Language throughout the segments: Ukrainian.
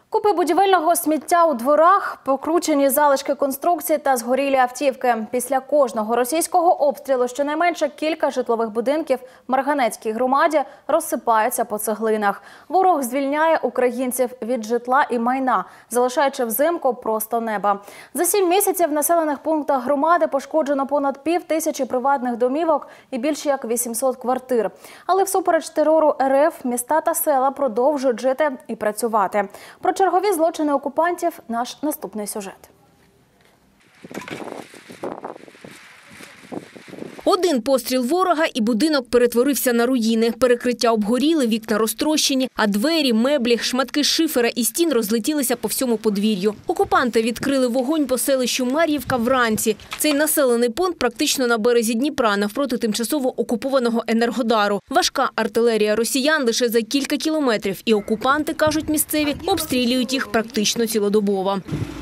Купи будівельного сміття у дворах, покручені залишки конструкцій та згорілі автівки. Після кожного російського обстрілу щонайменше кілька житлових будинків в Марганецькій громаді розсипаються по цеглинах. Ворог звільняє українців від житла і майна, залишаючи взимку просто неба. За 7 місяців в населених пунктах громади пошкоджено понад 5000 приватних домівок і більше як 800 квартир. Але всупереч терору РФ міста та села продовжують жити і працювати. Про чергові злочини окупантів – наш наступний сюжет. Один постріл ворога і будинок перетворився на руїни. Перекриття обгоріли, вікна розтрощені, а двері, меблі, шматки шифера і стін розлетілися по всьому подвір'ю. Окупанти відкрили вогонь по селищу Мар'ївка вранці. Цей населений пункт практично на березі Дніпра, навпроти тимчасово окупованого Енергодару. Важка артилерія росіян лише за кілька кілометрів. І окупанти, кажуть місцеві, обстрілюють їх практично цілодобово.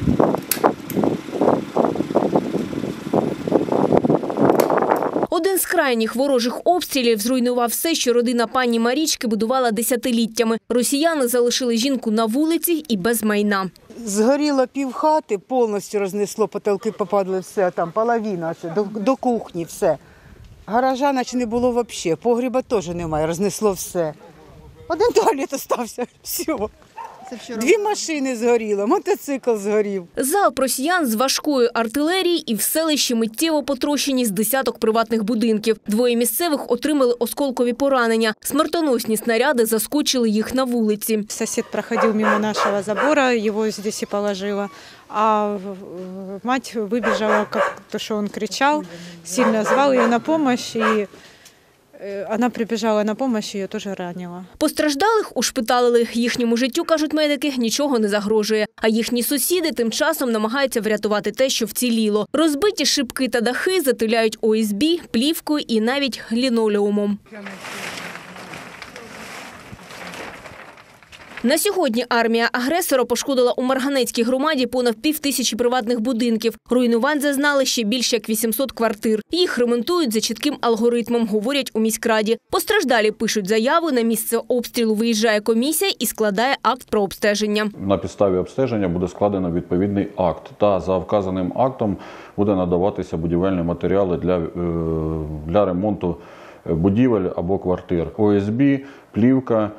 Один з крайніх ворожих обстрілів зруйнував все, що родина пані Марічки будувала десятиліттями. Росіяни залишили жінку на вулиці і без майна. Згоріло півхати, повністю рознесло, потолки попадали, все, там половина, до кухні, все. Гаража наче не було взагалі, погріба теж немає, рознесло все. Один туалет залишився, все. 2 машини згоріло, мотоцикл згорів. Залп росіян з важкої артилерії і в селищі миттєво потрощені з десяток приватних будинків. 2 місцевих отримали осколкові поранення. Смертоносні снаряди заскочили їх на вулиці. Сосед проходив мимо нашого забору, його здесь і положило. А мать вибіжала, то, що він кричав, сильно звав її на допомогу. І вона прибіжала на допомогу, її теж ранила. Постраждалих ушпиталили. Їхньому життю, кажуть медики, нічого не загрожує. А їхні сусіди тим часом намагаються врятувати те, що вціліло. Розбиті шибки та дахи затуляють ОСБ, плівкою і навіть лінолеумом. На сьогодні армія агресора пошкодила у Марганецькій громаді понад 5000 приватних будинків. Руйнувань зазнали ще більше як 800 квартир. Їх ремонтують за чітким алгоритмом, говорять у міськраді. Постраждалі пишуть заяву, на місце обстрілу виїжджає комісія і складає акт про обстеження. На підставі обстеження буде складено відповідний акт. Та за вказаним актом буде надаватися будівельні матеріали для ремонту будівель або квартир. ОСБ, плівка,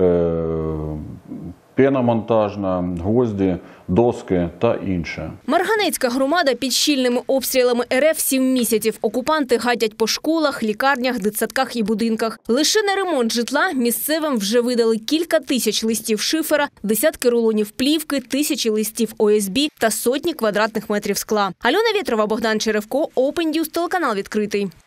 пена монтажна, гвозді, доски та інше. Марганецька громада під щільними обстрілами РФ 7 місяців. Окупанти гатять по школах, лікарнях, дитсадках і будинках. Лише на ремонт житла місцевим вже видали кілька тисяч листів шифера, десятки рулонів плівки, тисячі листів ОСБ та сотні квадратних метрів скла. Альона Вєтрова, Богдан Черевко, Open News, телеканал «Відкритий».